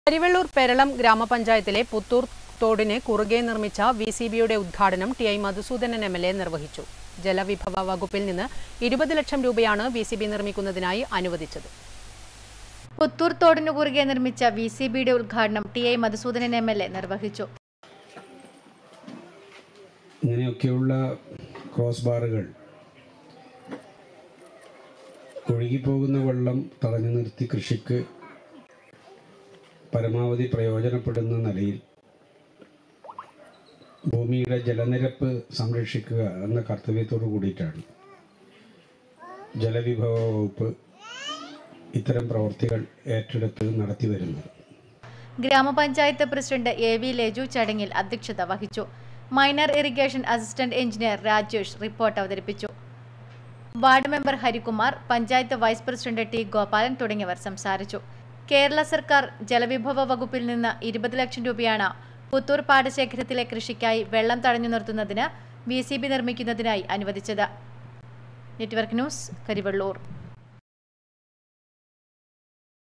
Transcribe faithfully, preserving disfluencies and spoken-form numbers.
കരിവെള്ളൂർ പെരളം ഗ്രാമപഞ്ചായത്തിലെ പുത്തൂർ തോടിന് കുറുകെ നിർമ്മിച്ച വി സി ബിയുടെ ഉദ്ഘാടനം T I Madhusudanan M L A നിർവഹിച്ചു. ജലവിഭവ വകുപ്പിൽ നിന്ന് ഇരുപത് ലക്ഷം രൂപയാണ് വി സി ബി നിർമ്മിക്കുന്നതിനായി അനുവദിച്ചത്. പുത്തൂർ തോടിന് കുറുകെ നിർമ്മിച്ച വി സി ബിയുടെ ഉദ്ഘാടനം T I Madhusudanan M L A നിർവഹിച്ചു. ഇങ്ങനെയൊക്കെയുള്ള ക്രോസ് ബാറുകൾ ഒഴുകിപ്പോകുന്ന വെള്ളം തടഞ്ഞു നിർത്തി കൃഷിക്ക് പരമാവധി പ്രയോജനപ്പെടുന്ന നിലയിൽ ഭൂമിയുടെ ജലനിരപ്പ് സംരക്ഷിക്കുക എന്ന കർത്തവ്യത്തോടു കൂടിയിട്ടാണ് ജലവിഭവ വകുപ്പ് ഇത്തരം പ്രവൃത്തികൾ ഏറ്റെടുത്ത് നടത്തി വരുന്നത്. ഗ്രാമപഞ്ചായത്ത് പ്രസിഡന്റ് എ വി ലേജു ചടങ്ങിൽ അധ്യക്ഷത വഹിച്ചു. Minor irrigation assistant engineer Rajesh report അവതരിപ്പിച്ചു. Ward member Harikumar, panchayat vice president T Gopalan തുടങ്ങിയവർ സംസാരിച്ചു. കേരള സർക്കാർ ജലവിഭവ വകുപ്പിൽ നിന്ന് ഇരുപത് ലക്ഷം രൂപയാണ് പുത്തൂർ പാടശേഖരത്തിലെ കൃഷിക്കായി വെള്ളം തടഞ്ഞു നിർത്തുന്നതിന് വി സി ബി നിർമ്മിക്കുന്നതിനായി അനുവദിച്ചത്. Network news, Karivellur.